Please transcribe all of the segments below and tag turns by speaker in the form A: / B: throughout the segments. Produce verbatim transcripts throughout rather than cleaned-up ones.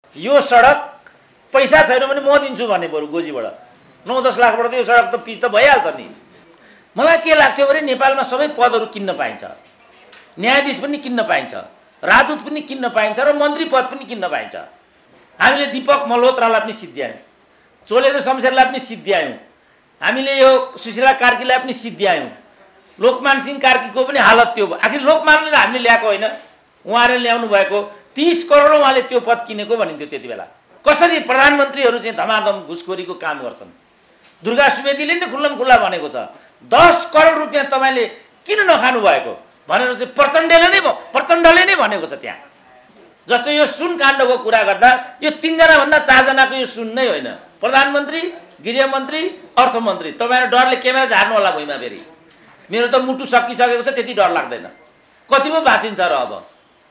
A: यो सडक पैसा छैन भने म दिन्छु भन्ने बरु गोजीबाट नौ दस लाखबाट त यो सडक त पिच त भइहाल्छ नि। मलाई के लाग्थ्यो भने नेपालमा सबै पदहरू किन्न पाइन्छ, न्यायाधीश पनि किन्न पाइन्छ, राजदूत पनि किन्न पाइन्छ र मन्त्री पद पनि किन्न पाइन्छ। हामीले दीपक मल्होत्रालाई पनि सिद्ध्यायौँ, चोलेन्द्र शमशेरलाई पनि सिद्ध्यायौँ, हामीले यो सुशीला कार्कीलाई पनि सिद्ध्यायौँ, लोकमान सिंह कार्कीको पनि हालत त्यो भयो। आखिर लोकमानले त हामीले ल्याएको होइन, उहाँले ल्याउनु भएको तीस करोड उहाँले त्यो पद किनेको भनिन्थ्यो त्यति बेला। कसरी प्रधानमन्त्रीहरू चाहिँ धमाधम घुसखोरीको काम गर्छन्। दुर्गा सुवेदीले नै खुल्लम खुल्ला भनेको छ दस करोड रुपियाँ तपाईँले किन नखानु भएको भनेर चाहिँ प्रचण्डले नै प्रचण्डले नै भनेको छ त्यहाँ। जस्तो यो सुन काण्डको कुरा गर्दा यो तीनजना भन्दा चारजनाको यो सुन नै होइन, प्रधानमन्त्री, गृहमन्त्री, अर्थमन्त्री। तपाईँहरू डरले क्यामेरा झार्नु होला भुइँमा फेरि। मेरो त मुटु सकिसकेको छ, त्यति डर लाग्दैन। कति पो बाँचिन्छ र अब?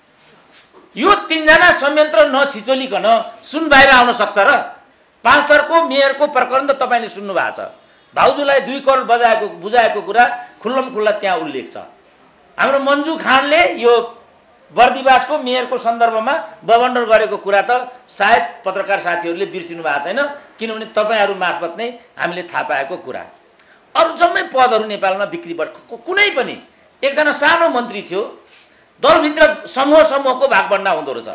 A: यो तीनजना संयन्त्र नछिचोलिकन सुन बाहिर आउन सक्छ र? पाँच थरको मेयरको प्रकरण त तपाईँले सुन्नु भएको छ। भाउजूलाई दुई करोड बजाएको बुझाएको कुरा खुल्लम खुल्ला त्यहाँ उल्लेख छ। हाम्रो मन्जु खानले यो बर्दिवासको मेयरको सन्दर्भमा बवन्डर गरेको कुरा त सायद पत्रकार साथीहरूले बिर्सिनु भएको छैन, किनभने तपाईँहरू मार्फत नै हामीले थाहा पाएको कुरा। अरू जम्मै पदहरू नेपालमा बिक्रीबाट कुनै पनि एकजना सानो मन्त्री थियो, दलभित्र समूह समूहको भागभण्डा हुँदो रहेछ।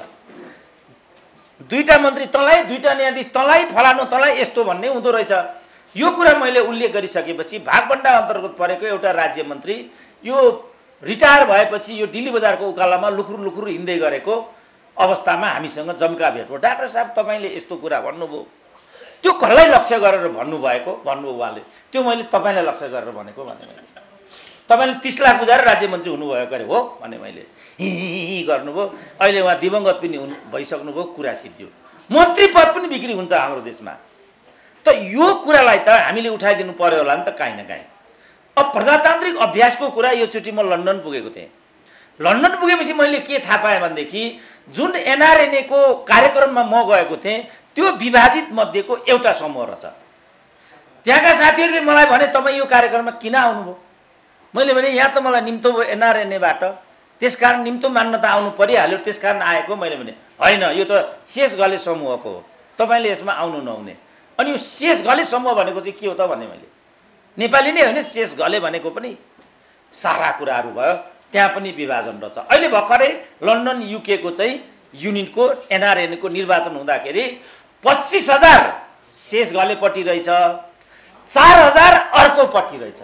A: दुईटा मन्त्री तँलाई, दुईटा न्यायाधीश तँलाई, फलानु तँलाई, यस्तो भन्ने हुँदो रहेछ। यो कुरा मैले उल्लेख गरिसकेपछि भागभण्डा अन्तर्गत परेको एउटा राज्य मन्त्री यो रिटायर भएपछि यो दिल्ली बजारको उकालामा लुखुर लुखुर हिँड्दै गरेको अवस्थामा हामीसँग जम्का भेट भयो। डाक्टर साहब तपाईँले यस्तो कुरा भन्नुभयो, त्यो कसलाई लक्ष्य गरेर भन्नुभएको भन्नुभयो उहाँले? त्यो मैले तपाईँलाई लक्ष्य गरेर भनेको भने तपाईँले तीस लाख बुझाएर राज्य मन्त्री हुनुभयो गरे हो भने मैले हि गर्नुभयो। अहिले उहाँ दिवंगत पनि हुनु भइसक्नुभयो, कुरा सिद्धियो। मन्त्री पद पनि बिक्री हुन्छ हाम्रो देशमा। त यो कुरालाई त हामीले उठाइदिनु पर्यो होला नि त काहीँ न काहीँ। अब प्रजातान्त्रिक अभ्यासको कुरा योचोटि म लन्डन पुगेको थिएँ। लन्डन पुगेपछि मैले के थाहा पाएँ भनेदेखि जुन एनआरएनएको कार्यक्रममा म गएको थिएँ त्यो विभाजित मध्येको एउटा समूह रहेछ। त्यहाँका साथीहरूले मलाई भने तपाईँ यो कार्यक्रममा किन आउनुभयो? मैले भने यहाँ त मलाई निम्तो भयो एनआरएनएबाट, त्यसकारण निम्तो मान्न त आउनु परिहाल्यो, त्यसकारण आएको। मैले भने होइन, यो त शेष गले समूहको हो, तपाईँले यसमा आउनु नहुने। अनि यो शेष गले समूह भनेको चाहिँ के हो त भने मैले नेपाली नै होइन, शेष गले भनेको पनि सारा कुराहरू भयो, त्यहाँ पनि विभाजन रहेछ। अहिले भर्खरै लन्डन युकेको चाहिँ युनियनको एनआरएनको निर्वाचन हुँदाखेरि पच्चिस हजार शेष गलेपट्टि रहेछ, चार हजार अर्कोपट्टि रहेछ,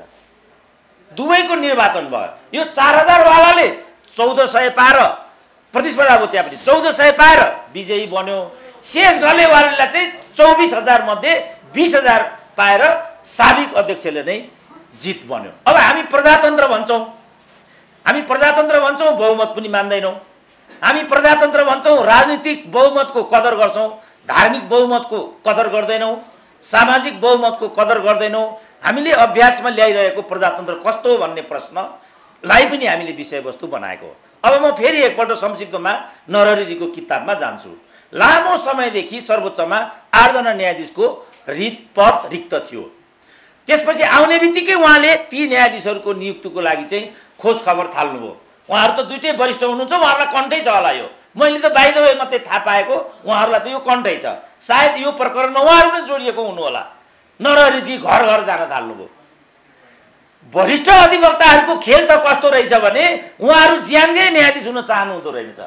A: दुवैको निर्वाचन भयो। यो चार हजारवालाले चौध सय पाएर प्रतिस्पर्धा भयो, त्यहाँ पनि चौध सय पाएर विजयी बन्यो। शेष गलेवालालाई चाहिँ चौबिस हजार मध्ये बिस हजार पाएर साबिक अध्यक्षले नै जित बन्यो। अब हामी प्रजातन्त्र भन्छौँ, हामी प्रजातन्त्र भन्छौँ, बहुमत पनि मान्दैनौँ। हामी प्रजातन्त्र भन्छौँ, राजनीतिक बहुमतको कदर गर्छौँ, धार्मिक बहुमतको कदर गर्दैनौँ, सामाजिक बहुमतको कदर गर्दैनौँ। हामीले अभ्यासमा ल्याइरहेको प्रजातन्त्र कस्तो हो भन्ने प्रश्नलाई पनि हामीले विषयवस्तु बनाएको। अब म फेरि एकपल्ट संक्षिप्तमा नरहरीजीको किताबमा जान्छु। लामो समयदेखि सर्वोच्चमा आठजना न्यायाधीशको रित पद रिक्त थियो। त्यसपछि आउने बित्तिकै उहाँले ती न्यायाधीशहरूको नियुक्तिको लागि चाहिँ खोज खबर थाल्नुभयो। उहाँहरू त दुइटै वरिष्ठ हुनुहुन्छ, उहाँहरूलाई कन्ठै छ होला यो। मैले त बाहिर वे मात्रै थाहा पाएको, उहाँहरूलाई त यो कन्ठै छ। सायद यो प्रकरणमा उहाँहरू पनि जोडिएको हुनु होला। नरहरीजी घर घर जान थाल्नुभयो। वरिष्ठ अधिवक्ताहरूको खेल त कस्तो रहेछ भने उहाँहरू ज्यानकै न्यायाधीश हुन चाहनु हुँदो रहेछ।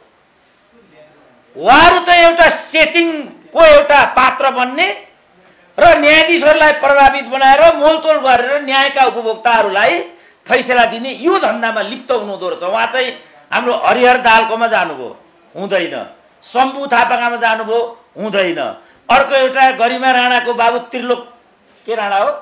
A: उहाँहरू त एउटा सेटिङको एउटा पात्र बन्ने र न्यायाधीशहरूलाई प्रभावित बनाएर मोलतोल गरेर न्यायका उपभोक्ताहरूलाई फैसला दिने यो धन्दामा लिप्त हुनुहुँदो रहेछ। उहाँ चाहिँ हाम्रो हरिहर दालकोमा जानुभयो, हुँदैन। शम्भु थापाकामा जानुभयो, हुँदैन। अर्को एउटा गरिमा राणाको बाबु त्रिलोक के राणा हो,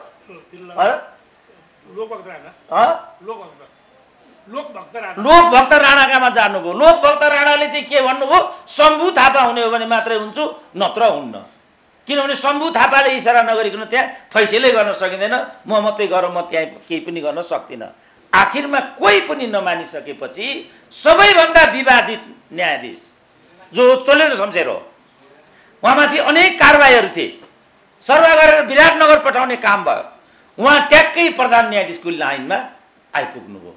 A: लोकभक्त राणाकामा जानुभयो। लोकभक्त राणाले चाहिँ के भन्नुभयो, शम्भु थापा हुने हो भने मात्रै हुन्छु, नत्र हुन्न। किनभने शम्भु थापाले इसारा नगरिकन त्यहाँ फैसलै गर्न सकिँदैन, म मात्रै गरौँ, म त्यहाँ केही पनि गर्न सक्दिनँ। आखिरमा कोही पनि नमानिसकेपछि सबैभन्दा विवादित न्यायाधीश जो चोलेन्द्र शमशेर हो, उहाँमाथि अनेक कारबाहीहरू थिए, सरुवा गरेर विराटनगर पठाउने काम भयो। उहाँ ट्याक्कै प्रधान न्यायाधीशको लाइनमा आइपुग्नुभयो।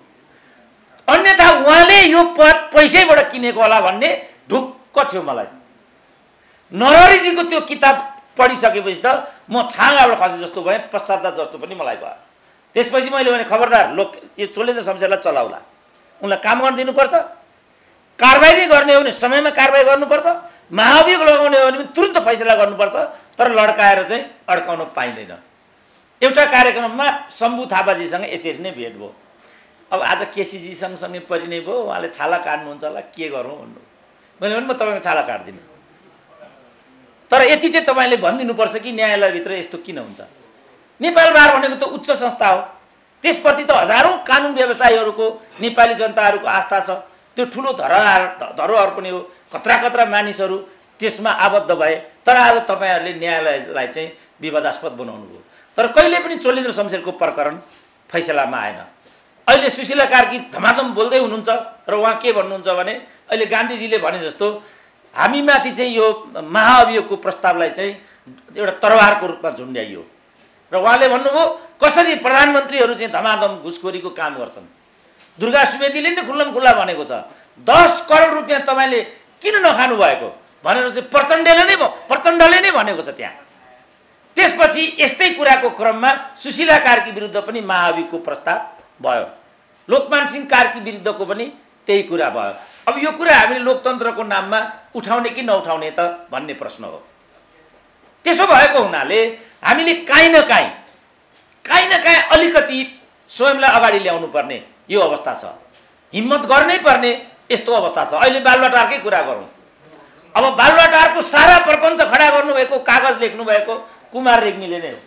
A: अन्यथा उहाँले यो पद पैसैबाट किनेको होला भन्ने ढुक्क थियो मलाई। नरहरीजीको त्यो किताब पढिसकेपछि त म छाँगाबाट खसे जस्तो भएँ, पश्चाताप जस्तो पनि मलाई भयो। त्यसपछि मैले भने खबरदार लोक यो चोलेन्द्र शमशेरलाई चलाउला, उनलाई काम गर्न दिनुपर्छ, कारबाही गर्ने हो भने समयमा कारबाही गर्नुपर्छ, महाभियोग लगाउने हो भने तुरन्त फैसला गर्नुपर्छ, तर लड्काएर चाहिँ अड्काउन पाइँदैन। एउटा कार्यक्रममा शम्भु थापाजीसँग यसरी नै भेट भयो। अब आज केसीजी सँगसँगै परिणय भयो, उहाँले छाला काट्नुहुन्छ होला, के गरौँ भन्नु। मैले भने म तपाईँको छाला काट्दिनँ, तर यति चाहिँ तपाईँले भनिदिनुपर्छ कि न्यायालयभित्र यस्तो किन हुन्छ। नेपाल बार भनेको त उच्च संस्था हो, त्यसप्रति त हजारौँ कानुन व्यवसायीहरूको नेपाली जनताहरूको आस्था छ, त्यो ठुलो धरोहर धरोहर पनि हो, कत्रा कत्रा मानिसहरू त्यसमा आबद्ध भए। तर आज तपाईँहरूले न्यायालयलाई चाहिँ विवादास्पद बनाउनु भयो। तर कहिले पनि चोलेन्द्र शमशेरको प्रकरण फैसलामा आएन। अहिले सुशीला कार्की धमाधम बोल्दै हुनुहुन्छ र उहाँ के भन्नुहुन्छ भने अहिले गान्धीजीले भने जस्तो हामीमाथि चाहिँ यो महाअभियोगको प्रस्तावलाई चाहिँ एउटा तरवारको रूपमा झुन्ड्याइयो र उहाँले भन्नुभयो कसरी प्रधानमन्त्रीहरू चाहिँ धमाधम घुसखोरीको काम गर्छन्। दुर्गा सुवेदीले नै खुल्लम खुल्ला भनेको छ, दस करोड रुपियाँ तपाईँले किन नखानु भएको भनेर चाहिँ प्रचण्डले नै प्रचण्डले नै भनेको छ त्यहाँ। त्यसपछि यस्तै कुराको क्रममा सुशीला कार्की विरुद्ध पनि महाअभियोगको प्रस्ताव भयो, लोकमान सिंह कार्की विरुद्धको पनि त्यही कुरा भयो। अब यो कुरा हामीले लोकतन्त्रको नाममा उठाउने कि नउठाउने त भन्ने प्रश्न हो। त्यसो भएको हुनाले हामीले काहीँ न काहीँ काहीँ न काहीँ अलिकति स्वयंलाई अगाडि ल्याउनु पर्ने यो अवस्था छ, हिम्मत गर्नै पर्ने यस्तो अवस्था छ। अहिले बालुवाटारकै कुरा गरौँ। अब बालुवाटारको सारा प्रपञ्च खडा गर्नुभएको, कागज लेख्नुभएको कुमार रेग्मीले नै हो।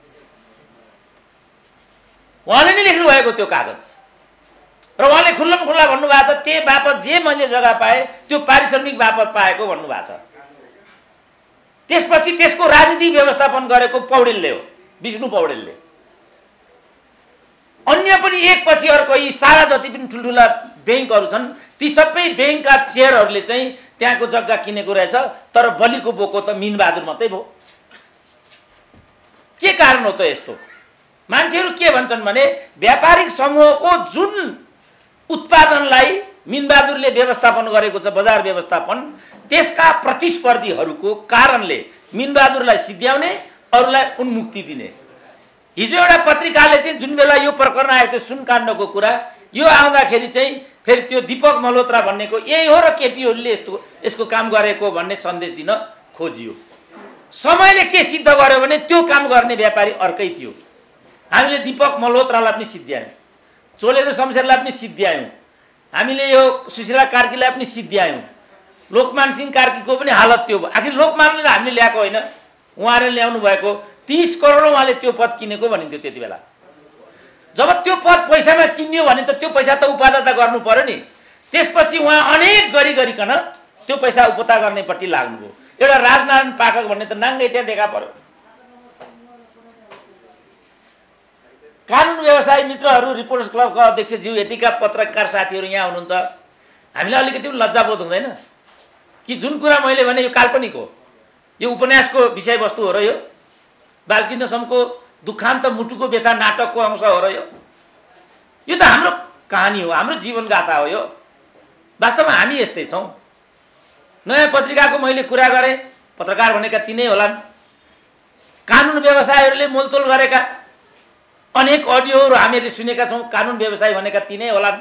A: उहाँले नै लेख्नु भएको त्यो कागज र उहाँले खुल्लम खुल्ला भन्नुभएको छ त्यही बापत जे मैले जग्गा पाएँ त्यो पारिश्रमिक बापत पाएको भन्नुभएको छ। त्यसपछि त्यसको राजनीतिक व्यवस्थापन गरेको पौडेलले हो, विष्णु पौडेलले। अन्य पनि एकपछि अर्को यी सारा जति पनि ठुल्ठुला ब्याङ्कहरू छन् ती सबै ब्याङ्कका चेयरहरूले चाहिँ त्यहाँको जग्गा किनेको रहेछ, तर बलिको बोको त मिनबहादुर मात्रै भयो। के कारण हो त यस्तो? मान्छेहरू के भन्छन् भने व्यापारिक समूहको जुन उत्पादनलाई मिनबहादुरले व्यवस्थापन गरेको छ, बजार व्यवस्थापन, त्यसका प्रतिस्पर्धीहरूको कारणले मिनबहादुरलाई सिद्ध्याउने, अरूलाई उन्मुक्ति दिने। हिजो एउटा पत्रिकाले चाहिँ जुन बेला यो प्रकरण आएको थियो सुनकाण्डको कुरा, यो आउँदाखेरि चाहिँ फेरि त्यो दीपक मल्होत्रा भन्नेको यही हो र केपी ओलीले यस्तो यसको काम गरेको भन्ने सन्देश दिन खोजियो। समयले के सिद्ध गर्यो भने त्यो काम गर्ने व्यापारी अर्कै थियो। हामीले दीपक मल्होत्रालाई पनि सिद्ध्यायौँ, चोलेन्द्र शमशेरलाई पनि सिद्ध्यायौँ, हामीले यो सुशीला कार्कीलाई पनि सिद्ध्यायौँ, लोकमान सिंह कार्कीको पनि हालत त्यो भयो। आखिर लोकमानले त हामीले ल्याएको होइन, उहाँले ल्याउनु भएको तीस करोड उहाँले त्यो पद किनेको भनिन्थ्यो त्यति बेला। जब त्यो पद पैसामा किनियो भने त त्यो पैसा त उपादाता गर्नु पर्यो नि। त्यसपछि उहाँ अनेक गरी गरिकन त्यो पैसा उपता गर्नेपट्टि लाग्नुभयो। एउटा राजनारायण पाठक भन्ने त नाङ्गै त्यहाँ देखा पर्यो। कानुन व्यवसायी मित्रहरू, रिपोर्टर्स क्लबका अध्यक्षज्यू, यतिका पत्रकार साथीहरू यहाँ हुनुहुन्छ, हामीलाई अलिकति पनि लज्जाबोध हुँदैन कि जुन कुरा मैले भने यो काल्पनिक हो, यो उपन्यासको विषयवस्तु हो र यो बालकृष्ण समको दुखान्त मुटुको व्यथा नाटकको अंश हो र यो यो त हाम्रो कहानी हो, हाम्रो जीवनगाथा हो। यो वास्तवमा हामी यस्तै छौँ। नयाँ पत्रिकाको मैले कुरा गरेँ, पत्रकार भनेका तिनै होलान्। कानुन व्यवसायीहरूले मोलतोल गरेका अनेक अडियोहरू हामीले सुनेका छौँ, कानुन व्यवसायी भनेका तिनै होलान्।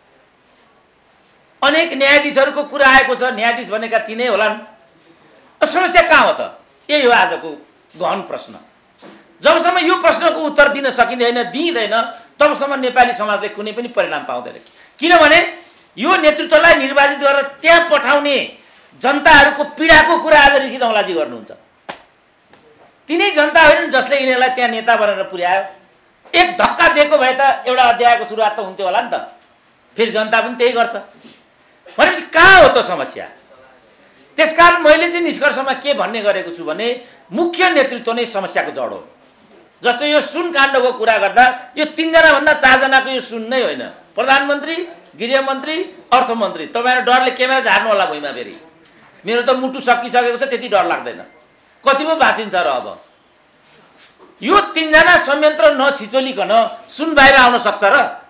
A: अनेक न्यायाधीशहरूको कुरा आएको छ, न्यायाधीश भनेका तिनै होलान्। समस्या कहाँ हो त? यही हो आजको गहन प्रश्न। जबसम्म यो प्रश्नको उत्तर दिन सकिँदैन, दिइँदैन, तबसम्म नेपाली समाजले कुनै पनि परिणाम पाउँदैन। किनभने यो नेतृत्वलाई निर्वाचित गरेर त्यहाँ पठाउने जनताहरूको पीडाको कुरा आज ऋषि धौलाजी गर्नुहुन्छ। तिनै जनता होइनन् जसले यिनीहरूलाई त्यहाँ नेता बनाएर पुर्यायो। एक धक्का दिएको भए त एउटा अध्यायको सुरुवात त हुन्थ्यो होला नि त। फेरि जनता पनि त्यही गर्छ भनेपछि कहाँ हो त समस्या? त्यसकारण मैले चाहिँ निष्कर्षमा के भन्ने गरेको छु भने मुख्य नेतृत्व नै समस्याको जड हो। जस्तो यो सुन काण्डको कुरा गर्दा यो तीनजना भन्दा चारजनाको यो सुन नै होइन, प्रधानमन्त्री, गृहमन्त्री, अर्थमन्त्री। तपाईँहरू डरले क्यामेरा झार्नु होला भुइँमा। फेरि मेरो त मुटु सकिसकेको छ, त्यति डर लाग्दैन। कति पो बाँचिन्छ र? अब यो तीनजना संयन्त्र नछिचोलिकन सुन बाहिर आउन सक्छ र?